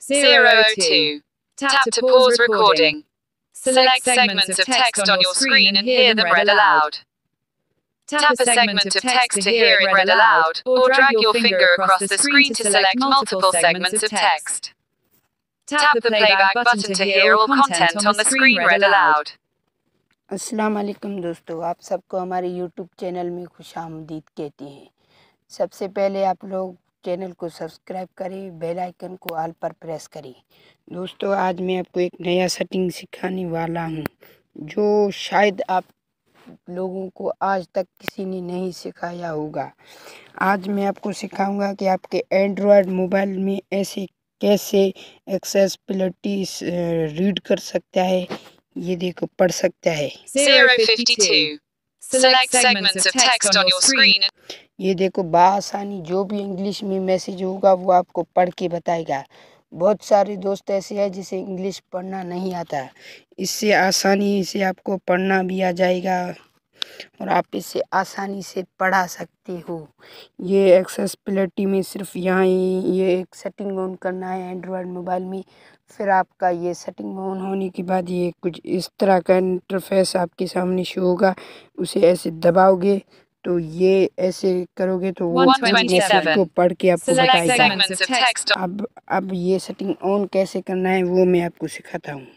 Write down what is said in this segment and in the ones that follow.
002. Tap to pause recording. Select segments of text on your screen and hear them read aloud. Tap a segment of text to hear it read aloud, or drag your finger across the screen to select multiple segments of text. Tap the playback button to hear all content on the screen read aloud. अस्सलाम वालेकुम दोस्तों, आप सबको हमारे YouTube channel में खुशामदीद कहते हैं। सबसे पहले आप लोग चैनल को सब्सक्राइब करें, बेल आइकन को ऑल पर प्रेस करें। दोस्तों, आज मैं आपको एक नया सेटिंग सिखाने वाला हूं, जो शायद आप लोगों को आज तक किसी ने नहीं सिखाया होगा। आज मैं आपको सिखाऊंगा कि आपके एंड्रॉयड मोबाइल में ऐसे कैसे एक्सेसिबिलिटी रीड कर सकता है, ये देखो पढ़ सकता है। 052. Select segments of text on your screen. ये देखो बआसानी जो भी इंग्लिश में मैसेज होगा वो आपको पढ़ के बताएगा। बहुत सारे दोस्त ऐसे हैं जिसे इंग्लिश पढ़ना नहीं आता, इससे आसानी से आपको पढ़ना भी आ जाएगा और आप इसे आसानी से पढ़ा सकते हो। ये एक्सेसिबिलिटी में सिर्फ यहाँ ये एक सेटिंग ऑन करना है एंड्रॉयड मोबाइल में। फिर आपका ये सेटिंग ऑन होने के बाद ये कुछ इस तरह का इंटरफेस आपके सामने शो होगा। उसे ऐसे दबाओगे तो ये ऐसे करोगे तो वो मैसेज को पढ़ के आपको बताएगा। अब ये सेटिंग ऑन कैसे करना है वो मैं आपको सिखाता हूँ।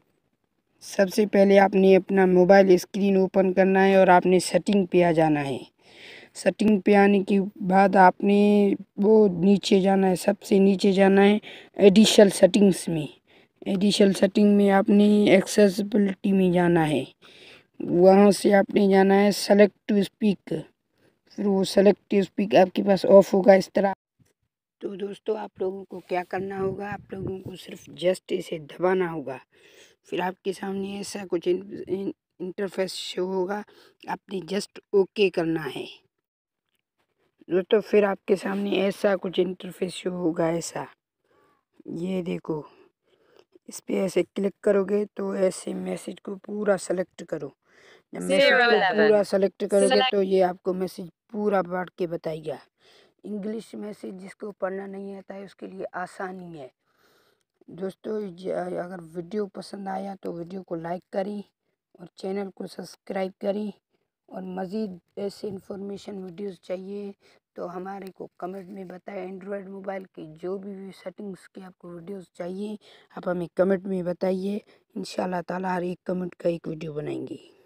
सबसे पहले आपने अपना मोबाइल स्क्रीन ओपन करना है और आपने सेटिंग पे आ जाना है। सेटिंग पे आने के बाद आपने वो नीचे जाना है, सबसे नीचे जाना है एडिशनल सेटिंग्स में। एडिशनल सेटिंग में आपने एक्सेसिबिलिटी में जाना है, वहाँ से आपने जाना है सेलेक्ट टू स्पीक। फिर वो सेलेक्ट टू स्पीक आपके पास ऑफ होगा इस तरह। तो दोस्तों, आप लोगों को क्या करना होगा, आप लोगों को सिर्फ जस्ट इसे दबाना होगा। फिर आपके सामने ऐसा कुछ इंटरफेस शो होगा, आपने जस्ट ओके करना है दोस्तों। फिर आपके सामने ऐसा कुछ इंटरफेस शो होगा, ऐसा ये देखो। इस पे ऐसे क्लिक करोगे तो ऐसे मैसेज को पूरा सेलेक्ट करो। जब मैसेज को पूरा सेलेक्ट करोगे तो ये आपको मैसेज पूरा पढ़ के बताएगा। इंग्लिश मैसेज जिसको पढ़ना नहीं आता है उसके लिए आसानी है। दोस्तों, अगर वीडियो पसंद आया तो वीडियो को लाइक करें और चैनल को सब्सक्राइब करें, और मज़ीद ऐसे इन्फॉर्मेशन वीडियोस चाहिए तो हमारे को कमेंट में बताएं। एंड्रॉयड मोबाइल की जो भी सेटिंग्स की आपको वीडियोस चाहिए आप हमें कमेंट में बताइए। इंशाल्लाह ताला हर एक कमेंट का एक वीडियो बनाएंगे।